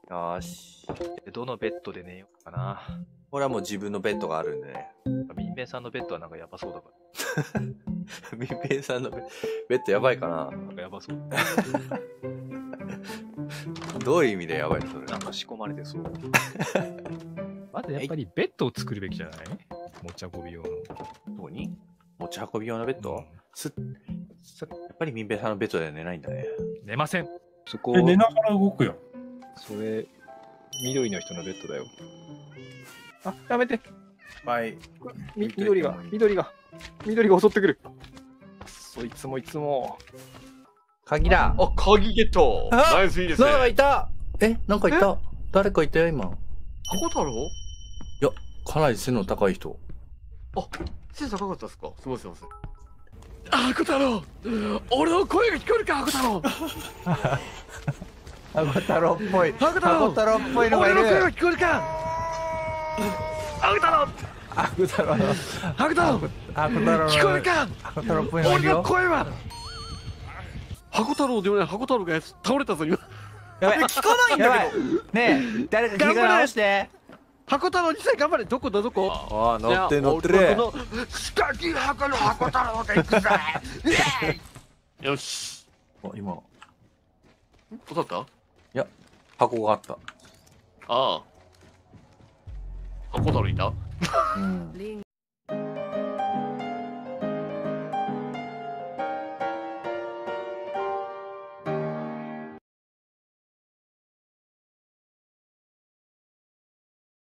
よーし。 どのベッドで寝ようかな。 俺はもう自分のベッドがあるんでね。 民兵さんのベッドはなんかやばそうだか民兵さんのベッドやばいかな。 ら。なんかやばそう。 どういう意味でやばいそれ。 なんか仕込まれてそう。 まずやっぱりベッドを作るべきじゃない？持ち運び用の。 どこに持ち運び用のベッド、 うんやっぱり民兵さんのベッドでは寝ないんだね。 寝ません。 そこ、 寝ながら動くよ。 それ、緑の人のベッドだよ。 あ、やめて。 はい。 緑が襲ってくる。そいつもいつも。 鍵だ。 あ、鍵ゲットあナイスいいですね。 なんかいた。なんかいた。誰かいたよ今。 箱太郎かなり背の高い人。 背高かったですか？すごいすいません。箱太郎俺の声が聞こえるか箱太郎ハゴ太郎っぽい。 ハゴ太郎ハゴ太郎っぽいのがいる。 俺の声が聞こえるか箱太郎ハゴ太郎の。 箱太郎ハゴ太郎の。 聞こえるかハゴ太郎っぽいのがいる俺のよ。 声は箱太郎でもない箱太郎が倒れたぞ今。 やばい。聞かないんだけど。ねえ、誰か気が直して。 箱太郎2歳頑張れ。どこだどこ？ ああ、乗って乗ってる。 じゃあ俺この四角い箱の箱太郎で行くぜイエーイよし。 今、 どうだった？ 箱があった。 ああ箱太郎いた？ うん。